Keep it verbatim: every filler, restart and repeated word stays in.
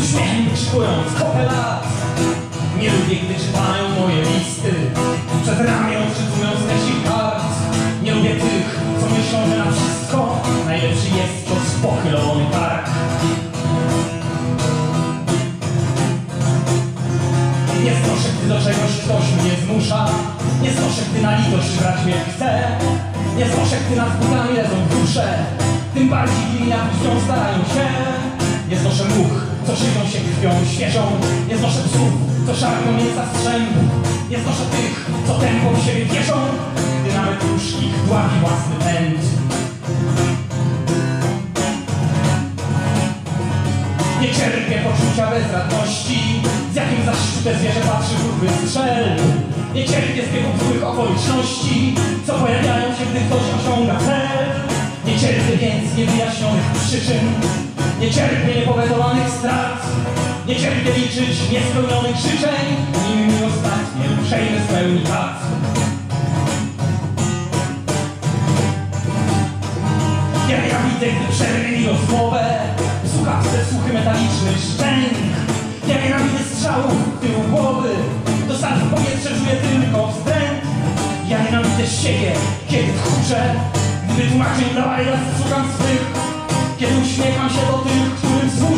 uśmiechem krzykując kopę lat. Nie lubię, gdy czytają moje listy, przed ramią czytując naszych kart. Nie lubię tych, co myślą, że na wszystko najlepszy jest to pochylony kark. Nie znoszę, gdy do czegoś ktoś mnie zmusza. Nie znoszę, gdy na litość brać mnie chce. Nie znoszę, gdy nad butami lezą w duszę. Tym bardziej gdy jak krwią starają się. Nie znoszę much, co żywią się krwią świeżą. Nie znoszę psów, co szarpią mięsa strzępu. Nie znoszę tych, co tępą w siebie wierzą, gdy nawet już ich dławi własny pęd. Nie cierpię poczucia bezradności, z jakim zaszczute zwierzę patrzy w ruch strzel. Nie cierpię zbiegów złych okoliczności, co pojawiają się, gdy ktoś osiąga cel. Nie cierpię więc niewyjaśnionych przyczyn. Nie cierpię niepowetowanych strat. Nie cierpię liczyć niespełnionych życzeń, nim mi ostatnie uprzejmy spełni kat. Ja nienawidzę, gdy przerwie mi rozmowę, w słuchawce słuchy metaliczny szczęk. Ja nienawidzę strzałów w tył głowy, do salw w powietrze czuję tylko wstręt. Ja nienawidzę siebie, kiedy tchórzę, gdy wytłumaczeń dla bajlas słucham swych, kiedy uśmiecham się do tych, którym służę.